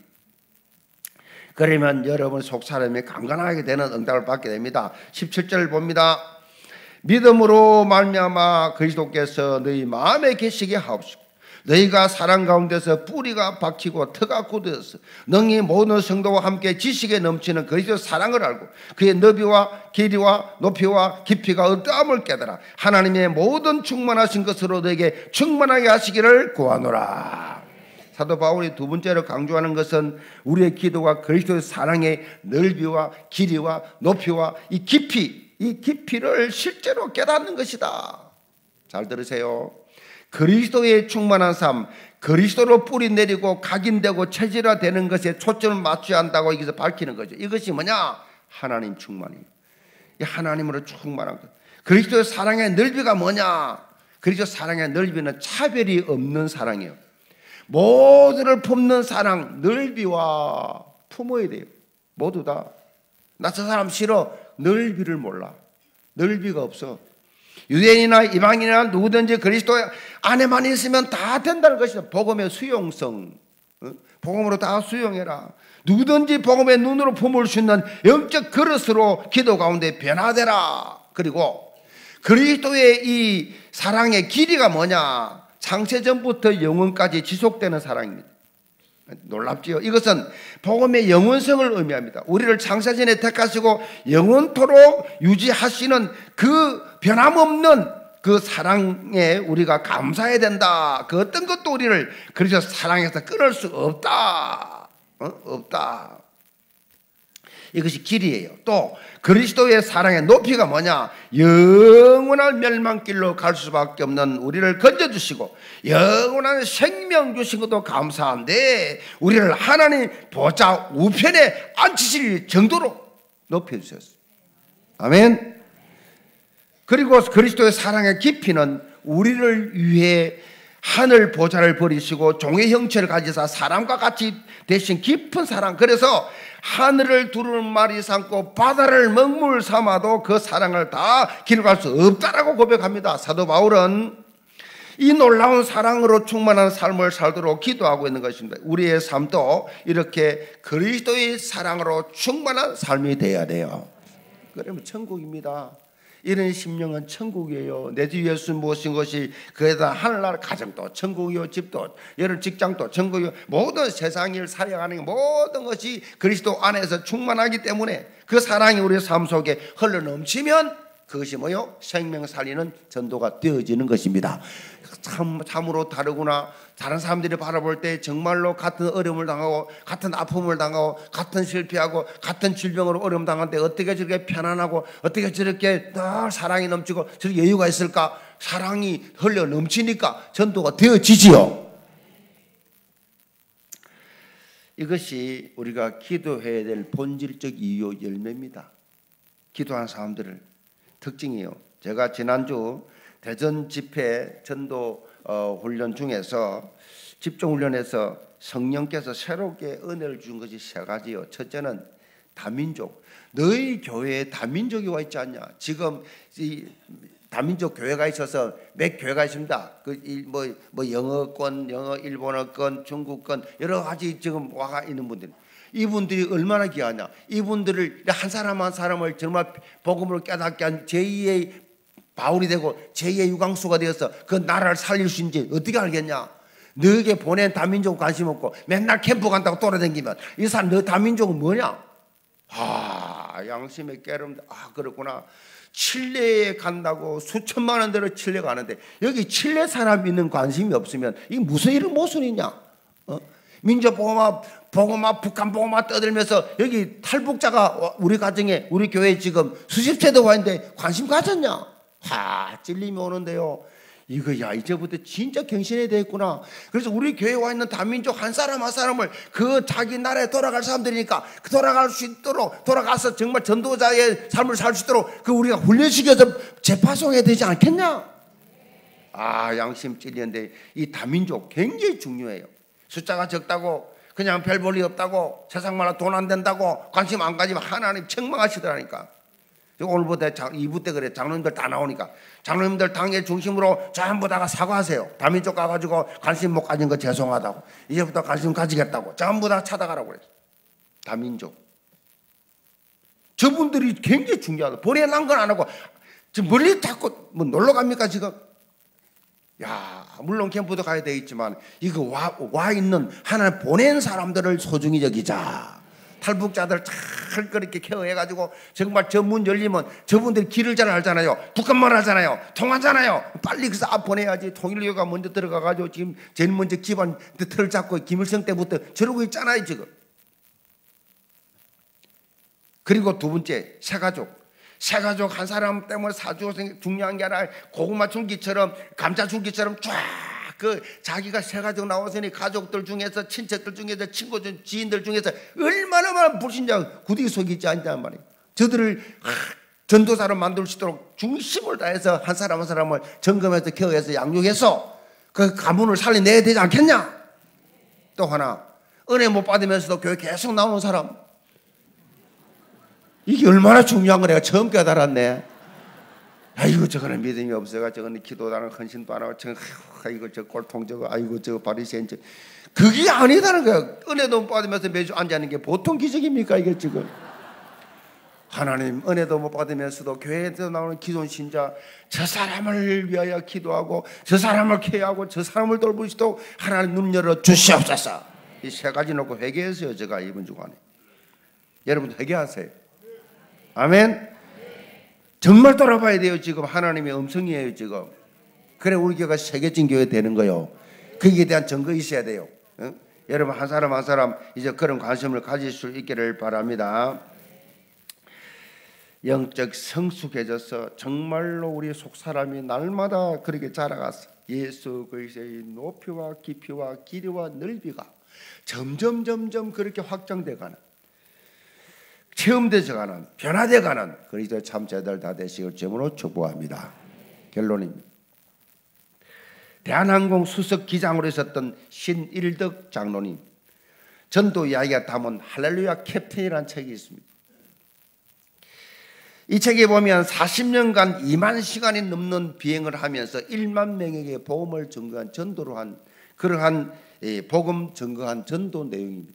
그러면 여러분 속사람이 강건하게 되는 응답을 받게 됩니다. 17절 봅니다. 믿음으로 말미암아 그리스도께서 너희 마음에 계시게 하옵시고 너희가 사랑 가운데서 뿌리가 박히고 터가 굳어서 능히 모든 성도와 함께 지식에 넘치는 그리스도 사랑을 알고 그의 너비와 길이와 높이와 깊이가 어떠함을 깨달아 하나님의 모든 충만하신 것으로 너에게 충만하게 하시기를 구하노라. 사도 바울이 두 번째로 강조하는 것은 우리의 기도가 그리스도의 사랑의 넓이와 길이와 높이와 이 깊이를 실제로 깨닫는 것이다. 잘 들으세요. 그리스도의 충만한 삶, 그리스도로 뿌리 내리고 각인되고 체질화되는 것에 초점을 맞춰야 한다고 여기서 밝히는 거죠. 이것이 뭐냐? 하나님 충만이에요. 하나님으로 충만한 것. 그리스도의 사랑의 넓이가 뭐냐? 그리스도 사랑의 넓이는 차별이 없는 사랑이에요. 모두를 품는 사랑, 넓이와 품어야 돼요. 모두 다. 나 저 사람 싫어. 넓이를 몰라. 넓이가 없어. 유대인이나 이방인이나 누구든지 그리스도 안에만 있으면 다 된다는 것이다. 복음의 수용성. 복음으로 다 수용해라. 누구든지 복음의 눈으로 품을 수 있는 영적 그릇으로 기도 가운데 변화되라. 그리고 그리스도의 이 사랑의 길이가 뭐냐? 창세전부터 영원까지 지속되는 사랑입니다. 놀랍지요? 이것은 복음의 영원성을 의미합니다. 우리를 창세전에 택하시고 영원토록 유지하시는 그 변함없는 그 사랑에 우리가 감사해야 된다. 그 어떤 것도 우리를 그래서 사랑해서 끊을 수 없다. 없다. 이것이 길이에요. 또 그리스도의 사랑의 높이가 뭐냐? 영원한 멸망길로 갈 수밖에 없는 우리를 건져주시고 영원한 생명 주신 것도 감사한데 우리를 하나님 보좌 우편에 앉히실 정도로 높여주셨어요. 아멘. 그리고 그리스도의 사랑의 깊이는 우리를 위해 하늘 보좌를 버리시고 종의 형체를 가지사 사람과 같이 되신 깊은 사랑. 그래서 하늘을 두루는 말이 삼고 바다를 먹물 삼아도 그 사랑을 다 기록할 수 없다라고 고백합니다. 사도 바울은 이 놀라운 사랑으로 충만한 삶을 살도록 기도하고 있는 것입니다. 우리의 삶도 이렇게 그리스도의 사랑으로 충만한 삶이 되어야 돼요. 그러면 천국입니다. 이런 심령은 천국이에요. 내 주 예수 모신 것이 그에다 하늘나라 가정도 천국이요, 집도 여러 직장도 천국이요, 모든 세상 일 살아가는 모든 것이 그리스도 안에서 충만하기 때문에 그 사랑이 우리의 삶 속에 흘러넘치면 그것이 뭐요? 생명 살리는 전도가 되어지는 것입니다. 참으로 다르구나. 다른 사람들이 바라볼 때 정말로 같은 어려움을 당하고 같은 아픔을 당하고 같은 실패하고 같은 질병으로 어려움 당하는데 어떻게 저렇게 편안하고 어떻게 저렇게 늘 사랑이 넘치고 저렇게 여유가 있을까? 사랑이 흘러 넘치니까 전도가 되어지지요. 이것이 우리가 기도해야 될 본질적 이유 열매입니다. 기도하는 사람들을 특징이에요. 제가 지난주 대전 집회 전도 훈련 중에서 집중훈련에서 성령께서 새롭게 은혜를 준 것이 세 가지요. 첫째는 다민족. 너희 교회에 다민족이 와 있지 않냐. 지금 이 다민족 교회가 있어서 몇 교회가 있습니다. 뭐 영어권, 영어 일본어권, 중국권 여러 가지 지금 와 있는 분들. 이분들이 얼마나 귀하냐. 이분들을 한 사람 한 사람을 정말 복음으로 깨닫게 한 제2의 바울이 되고 제2의 유광수가 되어서 그 나라를 살릴 수 있는지 어떻게 알겠냐. 너에게 보낸 다민족 관심 없고 맨날 캠프 간다고 돌아다니면 이 사람 너 다민족은 뭐냐. 양심의 깨름다. 그렇구나. 칠레에 간다고 수천만 원 들어 칠레 가는데 여기 칠레 사람 있는 관심이 없으면 이게 무슨 일을 모순이냐. 민족보고마 북한 보고마 떠들면서 여기 탈북자가 우리 가정에 우리 교회에 지금 수십 세대 와 있는데 관심 가졌냐. 찔림이 오는데요. 이거야 이제부터 진짜 경신해야 되겠구나. 그래서 우리 교회에 와 있는 다민족 한 사람 한 사람을 그 자기 나라에 돌아갈 사람들이니까 돌아갈 수 있도록 돌아가서 정말 전도자의 삶을 살 수 있도록 그 우리가 훈련시켜서 재파송해야 되지 않겠냐. 양심 찔리는데 이 다민족 굉장히 중요해요. 숫자가 적다고 그냥 별 볼 일 없다고 세상마다 돈 안 된다고 관심 안 가지면 하나님 책망하시더라니까. 오늘부터 2부 때 그래. 장로님들 다 나오니까 장로님들 당의 중심으로 전부 다가 사과하세요. 다민족 가가지고 관심 못 가진 거 죄송하다고 이제부터 관심 가지겠다고 전부 다 찾아가라고 그랬어요. 다민족 저분들이 굉장히 중요하다. 보내난 건 안 하고 지금 멀리 자꾸 뭐 놀러 갑니까 지금. 물론 캠프도 가야 되겠지만 이거 와 있는 하나님 보낸 사람들을 소중히 여기자. 탈북자들 잘 그렇게 케어해가지고 정말 저 문 열리면 저분들이 길을 잘 알잖아요. 북한말 하잖아요. 통하잖아요. 빨리 그래서 보내야지. 통일교가 먼저 들어가가지고 지금 제일 먼저 기반 틀을 잡고 김일성 때부터 저러고 있잖아요 지금. 그리고 두 번째 새가족 한 사람 때문에 사주가 중요한 게 아니라 고구마 줄기처럼 감자 줄기처럼 쫙 그 자기가 새가족 나왔으니 가족들 중에서 친척들 중에서 친구 지인들 중에서 얼마나 많은 불신자 구디 속이 있지 않단 말이에요. 저들을 전도사로 만들 수 있도록 중심을 다해서 한 사람 한 사람을 점검해서 케어해서 양육해서 그 가문을 살려내야 되지 않겠냐. 또 하나 은혜 못 받으면서도 교회 계속 나오는 사람. 이게 얼마나 중요한 거 내가 처음 깨달았네. 아이고 저거는 믿음이 없어가 저거는 기도도 안 하고 헌신도 안 하고 아이고 저 꼴통 저거 아이고 저거 바리새인 저 그게 아니다는 거야. 은혜도 못 받으면서 매주 앉아있는 게 보통 기적입니까 이게 지금. 하나님 은혜도 못 받으면서도 교회에서 나오는 기존 신자 저 사람을 위하여 기도하고 저 사람을 케어하고 저 사람을 돌볼 수 있도록 하나님 눈 열어 주시옵소서. 이 세 가지 놓고 회개했어요 제가 이번 주간에. 여러분도 회개하세요. 아멘. 정말 돌아봐야 돼요. 지금 하나님의 음성이에요 지금. 그래 우리 교회가 세계적인 교회 되는 거예요. 거기에 대한 증거 있어야 돼요. 여러분 한 사람 한 사람 이제 그런 관심을 가질 수 있기를 바랍니다. 영적 성숙해져서 정말로 우리 속사람이 날마다 그렇게 자라가서 예수 그리스도의 높이와 깊이와 길이와 넓이가 점점 그렇게 확장돼가는, 체험되어가는, 변화돼가는 그리스도의 참 제자들 다 되시길 주님으로 축복합니다. 결론입니다. 대한항공 수석 기장으로 있었던 신일덕 장로님, 전도 이야기가 담은 할렐루야 캡틴이라는 책이 있습니다. 이 책에 보면 40년간 2만 시간이 넘는 비행을 하면서 1만 명에게 복음을 증거한 전도로 한 그러한 복음 증거한 전도 내용입니다.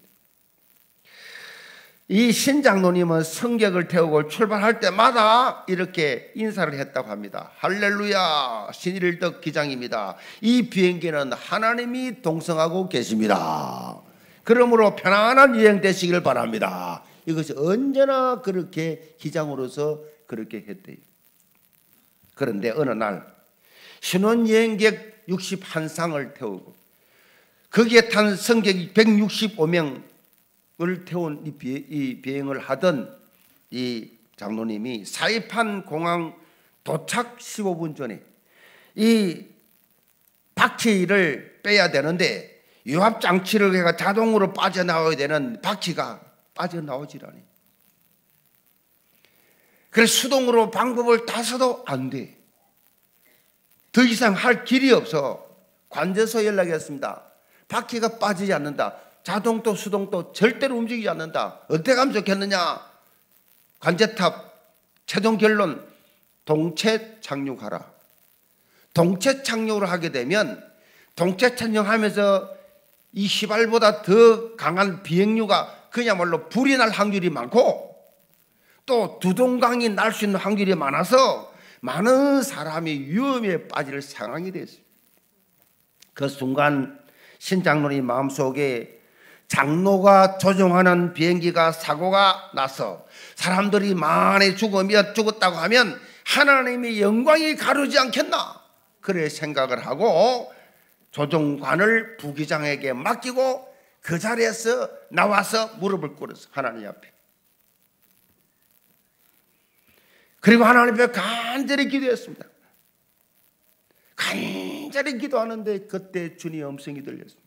이 신장로님은 승객을 태우고 출발할 때마다 이렇게 인사를 했다고 합니다. 할렐루야, 신일덕 기장입니다. 이 비행기는 하나님이 동성하고 계십니다. 그러므로 편안한 여행 되시길 바랍니다. 이것이 언제나 그렇게 기장으로서 그렇게 했대요. 그런데 어느 날 신혼여행객 61상을 태우고 거기에 탄 승객이 165명을 태운 이 비행을 하던 이 장로님이 사이판 공항 도착 15분 전에 이 바퀴를 빼야 되는데 유압 장치를 해가 자동으로 빠져나와야 되는 바퀴가 빠져나오질 않아요. 그래서 수동으로 방법을 다 써도 안 돼. 더 이상 할 길이 없어. 관제소 연락했습니다. 바퀴가 빠지지 않는다. 자동도 수동도 절대로 움직이지 않는다. 어떻게 하면 좋겠느냐? 관제탑 최종 결론, 동체 착륙하라. 동체 착륙을 하게 되면 동체 착륙하면서 이 휘발보다 더 강한 비행류가 그야말로 불이 날 확률이 많고 또 두동강이 날 수 있는 확률이 많아서 많은 사람이 위험에 빠질 상황이 됐어요. 그 순간 신장로님 마음속에 장로가 조종하는 비행기가 사고가 나서 사람들이 많이 죽었다고 하면 하나님의 영광이 가르지 않겠나? 그래 생각을 하고 조종관을 부기장에게 맡기고 그 자리에서 나와서 무릎을 꿇었어. 하나님 앞에. 그리고 하나님 앞에 간절히 기도했습니다. 간절히 기도하는데 그때 주님의 음성이 들렸습니다.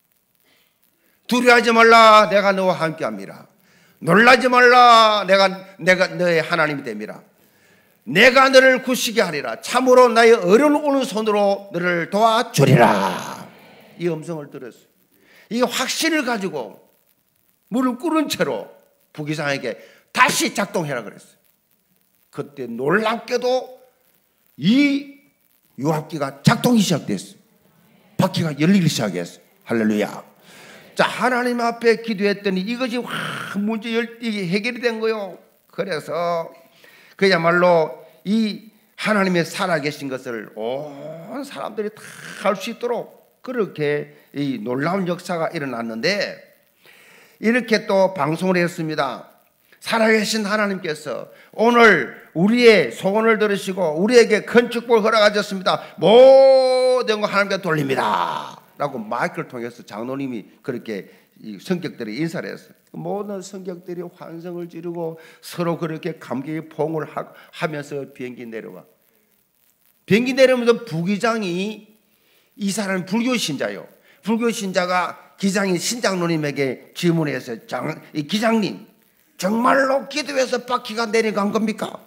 두려워하지 말라, 내가 너와 함께합니다. 놀라지 말라, 내가 너의 하나님이 됨이라. 내가 너를 굳히게 하리라. 참으로 나의 어려운 오른손으로 너를 도와주리라. 이 음성을 들었어요. 이 확신을 가지고 무릎 꿇은 채로 부기장에게 다시 작동해라 그랬어요. 그때 놀랍게도 이 유압기가 작동이 시작됐어요. 바퀴가 열리기 시작했어요. 할렐루야. 자, 하나님 앞에 기도했더니 이것이 확 문제 해결이 된 거예요. 그래서 그야말로 이 하나님의 살아계신 것을 온 사람들이 다 알 수 있도록 그렇게 이 놀라운 역사가 일어났는데, 이렇게 또 방송을 했습니다. 살아계신 하나님께서 오늘 우리의 소원을 들으시고 우리에게 큰 축복을 허락하셨습니다. 모든 거 하나님께 돌립니다 라고 마이크를 통해서 장로님이 그렇게 이 성격들이 인사를 했어요. 모든 성격들이 환성을 지르고 서로 그렇게 감격의 포옹을 하면서 비행기 내려와. 비행기 내려오면서 부기장이, 이 사람은 불교 신자요. 불교 신자가 기장인 신장로님에게 질문해서 이 기장님, 정말로 기도해서 바퀴가 내려간 겁니까?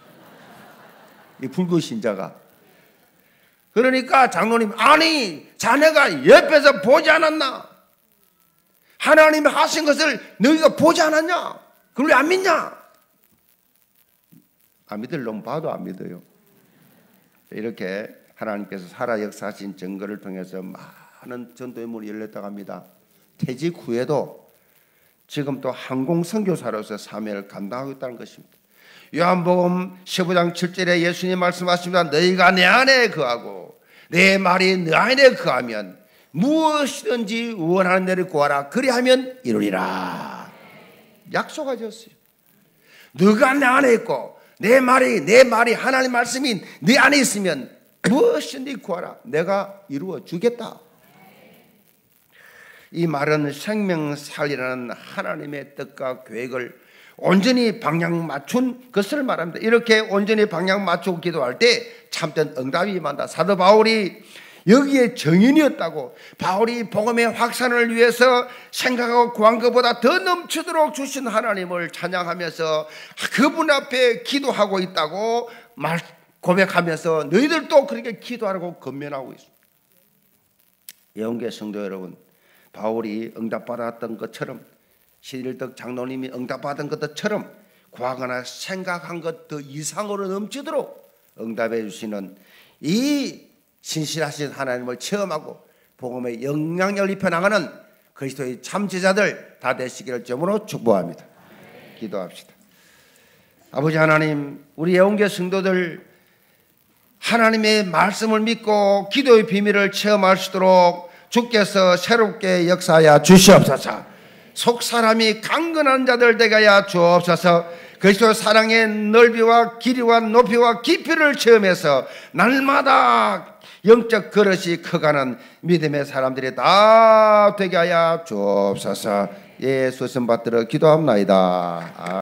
이 불교 신자가. 그러니까 장로님, 아니 자네가 옆에서 보지 않았나? 하나님이 하신 것을 너희가 보지 않았냐? 그걸 왜 안 믿냐? 안 믿을 놈 봐도 안 믿어요. 이렇게 하나님께서 살아 역사하신 증거를 통해서 많은 전도의 문이 열렸다고 합니다. 퇴직 후에도 지금 또 항공 선교사로서 사명을 감당하고 있다는 것입니다. 요한복음 15장 7절에 예수님 말씀하십니다. 너희가 내 안에 거하고 내 말이 너 안에 거하면 무엇이든지 원하는 대로 구하라. 그리하면 이루리라. 약속하셨어요. 너가 내 안에 있고 내 말이 하나님 말씀이 네 안에 있으면 무엇이든지 구하라. 내가 이루어 주겠다. 이 말은 생명살이라는 하나님의 뜻과 계획을 온전히 방향 맞춘 것을 말합니다. 이렇게 온전히 방향 맞추고 기도할 때 참된 응답이 임한다. 사도 바울이 여기에 정인이었다고, 바울이 복음의 확산을 위해서 생각하고 구한 것보다 더 넘치도록 주신 하나님을 찬양하면서 그분 앞에 기도하고 있다고 고백하면서 너희들도 그렇게 기도하라고 권면하고 있습니다. 예언교회 성도 여러분, 바울이 응답받았던 것처럼, 신일덕 장로님이 응답받은 것처럼 구하거나 생각한 것 더 이상으로 넘치도록 응답해 주시는 이 신실하신 하나님을 체험하고 복음의 영향력을 입혀나가는 그리스도의 참제자들 다 되시기를 점으로 축복합니다. 기도합시다. 아버지 하나님, 우리 예언교회 성도들 하나님의 말씀을 믿고 기도의 비밀을 체험할 수 있도록 주께서 새롭게 역사하여 주시옵소서. 속사람이 강건한 자들 되게 하여 주옵소서. 그리스도 사랑의 넓이와 길이와 높이와 깊이를 체험해서 날마다 영적 그릇이 커가는 믿음의 사람들이 다 되게 하여 주옵소서. 예수 선 받들어 기도합나이다.